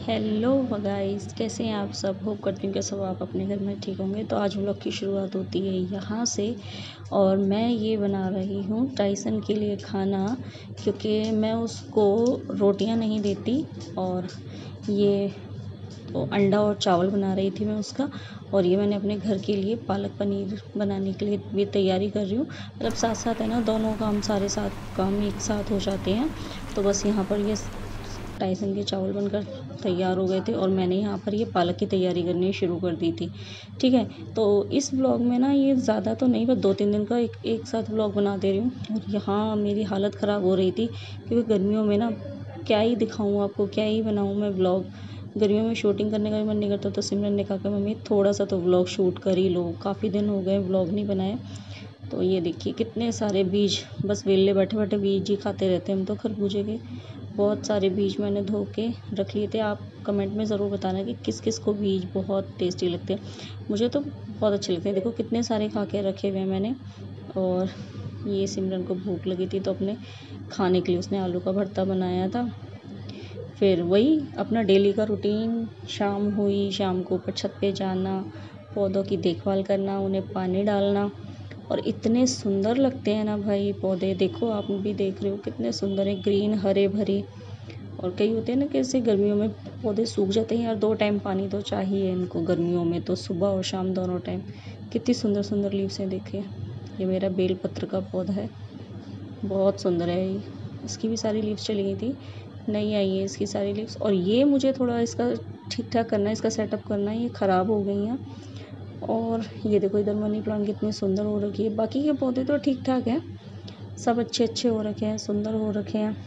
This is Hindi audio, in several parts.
हेलो गाइस, कैसे हैं आप सब। होप करती हूँ कि सब आप अपने घर में ठीक होंगे। तो आज व्लॉग की शुरुआत होती है यहाँ से और मैं ये बना रही हूँ टाइसन के लिए खाना, क्योंकि मैं उसको रोटियाँ नहीं देती। और ये तो अंडा और चावल बना रही थी मैं उसका। और ये मैंने अपने घर के लिए पालक पनीर बनाने के लिए भी तैयारी कर रही हूँ। मतलब साथ साथ है ना, दोनों काम सारे साथ काम एक साथ हो जाते हैं। तो बस यहाँ पर ये टाइसन के चावल बनकर तैयार हो गए थे और मैंने यहाँ पर ये पालक की तैयारी करनी शुरू कर दी थी। ठीक है, तो इस व्लॉग में ना ये ज़्यादा तो नहीं, बस 2-3 दिन का एक साथ व्लॉग बना दे रही हूँ। और यहाँ मेरी हालत ख़राब हो रही थी क्योंकि गर्मियों में ना क्या ही दिखाऊँ आपको, क्या ही बनाऊँ मैं व्लॉग। गर्मियों में शूटिंग करने का भी मन नहीं करता। तो सिमरन ने कहा कि मम्मी थोड़ा सा तो व्लॉग शूट कर ही लो, काफ़ी दिन हो गए व्लॉग नहीं बनाए। तो ये देखिए कितने सारे बीज, बस वेले बैठे बैठे बीज ही खाते रहते हैं हम तो खरबूजे के। बहुत सारे बीज मैंने धो के रख लिए थे। आप कमेंट में ज़रूर बताना कि किस किस को बीज बहुत टेस्टी लगते हैं। मुझे तो बहुत अच्छे लगते हैं। देखो कितने सारे खा के रखे हुए हैं मैंने। और ये सिमरन को भूख लगी थी तो अपने खाने के लिए उसने आलू का भरता बनाया था। फिर वही अपना डेली का रूटीन, शाम हुई, शाम को ऊपर छत पे जाना, पौधों की देखभाल करना, उन्हें पानी डालना। और इतने सुंदर लगते हैं ना भाई पौधे, देखो आप भी देख रहे हो कितने सुंदर है, ग्रीन हरे भरे। और कई होते हैं ना कैसे गर्मियों में पौधे सूख जाते हैं यार, 2 टाइम पानी तो चाहिए इनको गर्मियों में, तो सुबह और शाम दोनों टाइम। कितनी सुंदर सुंदर लीव्स हैं देखिए। ये मेरा बेलपत्र का पौधा है, बहुत सुंदर है ये। इसकी भी सारी लीव्स चली गई थी, नहीं आई है इसकी सारी लीव्स। और ये मुझे थोड़ा इसका ठीक ठाक करना है, इसका सेटअप करना है, ये ख़राब हो गई हैं। और ये देखो इधर मनी प्लांट कितनी सुंदर हो रखी है। बाकी के पौधे तो ठीक ठाक हैं, सब अच्छे अच्छे हो रखे हैं, सुंदर हो रखे हैं।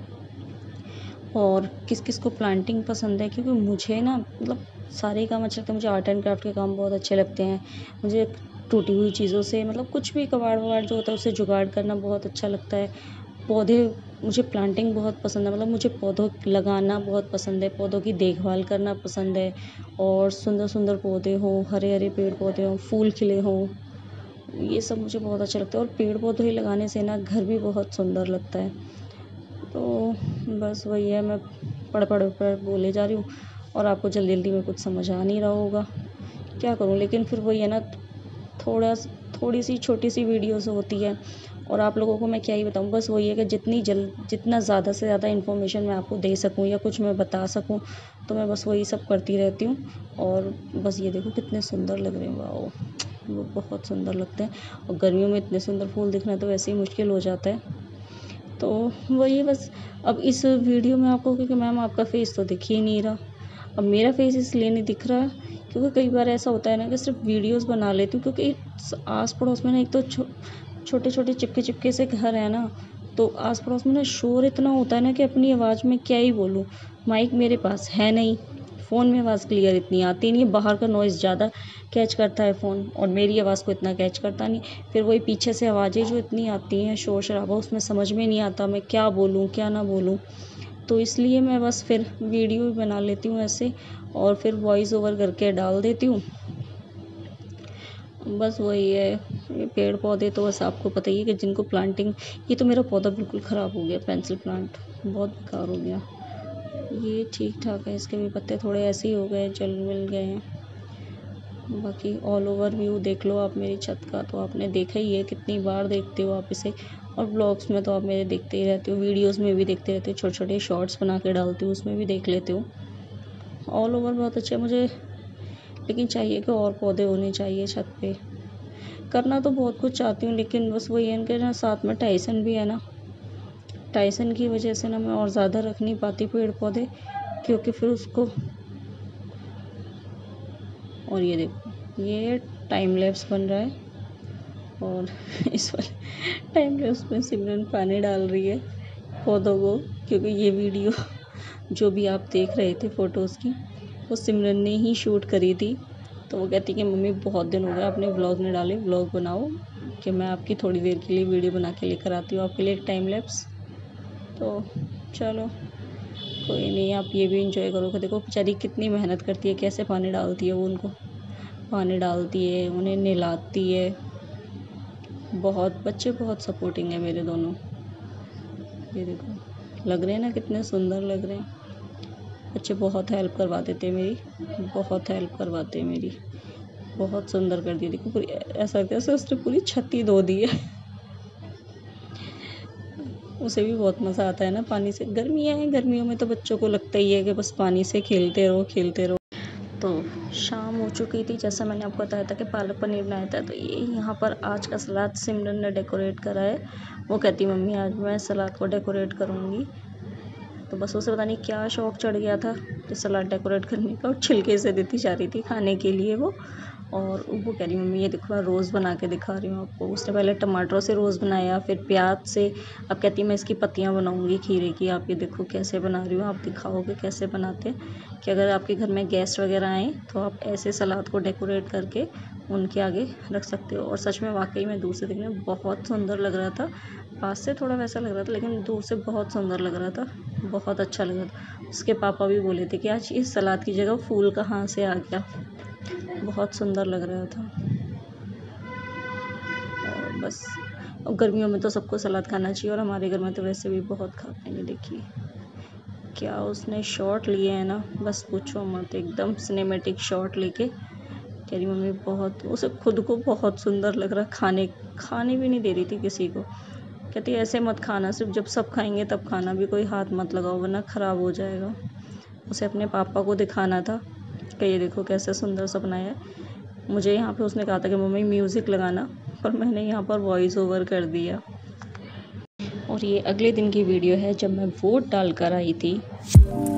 और किस किस को प्लांटिंग पसंद है, क्योंकि मुझे ना मतलब सारे काम अच्छे लगते हैं। मुझे आर्ट एंड क्राफ्ट के काम बहुत अच्छे लगते हैं। मुझे टूटी हुई चीज़ों से, मतलब कुछ भी कबाड़ वबाड़ जो होता है उससे जुगाड़ करना बहुत अच्छा लगता है। पौधे, मुझे प्लांटिंग बहुत पसंद है, मतलब मुझे पौधों लगाना बहुत पसंद है, पौधों की देखभाल करना पसंद है। और सुंदर सुंदर पौधे हों, हरे हरे पेड़ पौधे हों, फूल खिले हों, ये सब मुझे बहुत अच्छा लगता है। और पेड़ पौधे ही लगाने से ना घर भी बहुत सुंदर लगता है। तो बस वही है, मैं पढ़ बोले जा रही हूँ और आपको जल्दी जल्दी में कुछ समझ आ नहीं रहा होगा, क्या करूँ। लेकिन फिर वही है ना, थोड़ा थोड़ी सी छोटी सी वीडियोस होती है और आप लोगों को मैं क्या ही बताऊँ। बस वही है कि जितना ज़्यादा से ज़्यादा इन्फॉर्मेशन मैं आपको दे सकूँ या कुछ मैं बता सकूँ, तो मैं बस वही सब करती रहती हूँ। और बस ये देखो कितने सुंदर लग रहे हैं, वाह, वो बहुत सुंदर लगते हैं। और गर्मियों में इतने सुंदर फूल दिखना तो वैसे ही मुश्किल हो जाता है। तो वही बस। अब इस वीडियो में आपको, क्योंकि मैम आपका फेस तो दिख ही नहीं रहा। अब मेरा फेस इसलिए नहीं दिख रहा क्योंकि कई बार ऐसा होता है ना कि सिर्फ वीडियोस बना लेती हूँ, क्योंकि आस पड़ोस में ना एक तो छोटे छोटे चिपके चिपके से घर है ना, तो आस पड़ोस में ना शोर इतना होता है ना कि अपनी आवाज़ में क्या ही बोलूँ। माइक मेरे पास है नहीं, फ़ोन में आवाज़ क्लियर इतनी आती नहीं है, बाहर का नॉइज़ ज़्यादा कैच करता है फ़ोन और मेरी आवाज़ को इतना कैच करता नहीं। फिर वही पीछे से आवाज़ें जो इतनी आती हैं, शोर शराबा, उसमें समझ में नहीं आता मैं क्या बोलूँ क्या ना बोलूँ। तो इसलिए मैं बस फिर वीडियो बना लेती हूँ ऐसे और फिर वॉइस ओवर करके डाल देती हूँ। बस वही है। ये पेड़ पौधे तो बस आपको पता ही है कि जिनको प्लांटिंग, ये तो मेरा पौधा बिल्कुल ख़राब हो गया, पेंसिल प्लांट बहुत बेकार हो गया। ये ठीक ठाक है, इसके भी पत्ते थोड़े ऐसे ही हो गए, जल मिल गए हैं। बाकी ऑल ओवर व्यू देख लो आप मेरी छत का, तो आपने देखा ही है, कितनी बार देखते हो आप इसे। और ब्लॉग्स में तो आप मेरे देखते ही रहते हो, वीडियोस में भी देखते रहते हो, छोटे छोटे शॉर्ट्स बना के डालती हूँ उसमें भी देख लेते हो। ऑल ओवर बहुत अच्छा है मुझे, लेकिन चाहिए कि और पौधे होने चाहिए छत पे। करना तो बहुत कुछ चाहती हूँ, लेकिन बस वही है कि ना, साथ में टाइसन भी है ना, टाइसन की वजह से ना मैं और ज़्यादा रख नहीं पाती पेड़ पौधे, क्योंकि फिर उसको। और ये देखो ये टाइम लैप्स बन रहा है और इस वाले टाइम लैप्स में सिमरन पानी डाल रही है पौधों को, क्योंकि ये वीडियो जो भी आप देख रहे थे फ़ोटोज़ की, वो सिमरन ने ही शूट करी थी। तो वो कहती कि मम्मी बहुत दिन हो गए आपने व्लॉग नहीं डाले, व्लॉग बनाओ कि मैं आपकी थोड़ी देर के लिए वीडियो बना के लेकर आती हूँ आपके लिए एक टाइम लैप्स। तो चलो कोई नहीं, आप ये भी इंजॉय करोगे। देखो बेचारी कितनी मेहनत करती है, कैसे पानी डालती है वो, उनको पानी डालती है, उन्हें नहलाती है। बहुत बच्चे बहुत सपोर्टिंग है मेरे दोनों। ये देखो लग रहे हैं ना कितने सुंदर लग रहे हैं। बच्चे बहुत हेल्प करवा देते हैं मेरी, बहुत हेल्प करवाते हैं मेरी। बहुत सुंदर कर दी, देखो पूरी ऐसा लगता है जैसे उसने पूरी छत ही धो दी है। उसे भी बहुत मज़ा आता है ना पानी से। गर्मियाँ हैं, गर्मियों में तो बच्चों को लगता ही है कि बस पानी से खेलते रहो खेलते रहो। तो शाम हो चुकी थी, जैसा मैंने आपको बताया था कि पालक पनीर बनाया था। तो ये यहाँ पर आज का सलाद सिमरन ने डेकोरेट करा है। वो कहती मम्मी आज मैं सलाद को डेकोरेट करूँगी। तो बस उसे पता नहीं क्या शौक़ चढ़ गया था कि सलाद डेकोरेट करने का, और छिलके से देती जा रही थी खाने के लिए वो। और वो कह रही मम्मी ये देखो मैं रोज़ बना के दिखा रही हूँ आपको। उसने पहले टमाटरों से रोज़ बनाया, फिर प्याज से। अब कहती मैं इसकी पत्तियाँ बनाऊँगी खीरे की। आप ये देखो कैसे बना रही हूँ, आप दिखाओगे कैसे बनाते, कि अगर आपके घर में गेस्ट वगैरह आएँ तो आप ऐसे सलाद को डेकोरेट करके उनके आगे रख सकते हो। और सच में वाकई में दूर से देखने में बहुत सुंदर लग रहा था। पास से थोड़ा वैसा लग रहा था, लेकिन दूर से बहुत सुंदर लग रहा था, बहुत अच्छा लग रहा था। उसके पापा भी बोले थे कि आज इस सलाद की जगह फूल कहाँ से आ गया, बहुत सुंदर लग रहा था। और बस गर्मियों में तो सबको सलाद खाना चाहिए, और हमारे घर में तो वैसे भी बहुत खाते हैं। ये देखिए क्या उसने शॉट लिए हैं ना, बस पूछो मत, एकदम सिनेमैटिक शॉट लेके कह रही मम्मी बहुत, उसे खुद को बहुत सुंदर लग रहा। खाने भी नहीं दे रही थी किसी को। कहती ऐसे मत खाना, सिर्फ जब सब खाएंगे तब खाना, भी कोई हाथ मत लगाओ वरना ख़राब हो जाएगा। उसे अपने पापा को दिखाना था कि ये देखो कैसे सुंदर सा बनाया है। मुझे यहाँ पे उसने कहा था कि मम्मी म्यूज़िक लगाना, पर मैंने यहाँ पर वॉइस ओवर कर दिया। और ये अगले दिन की वीडियो है जब मैं वोट डाल कर आई थी।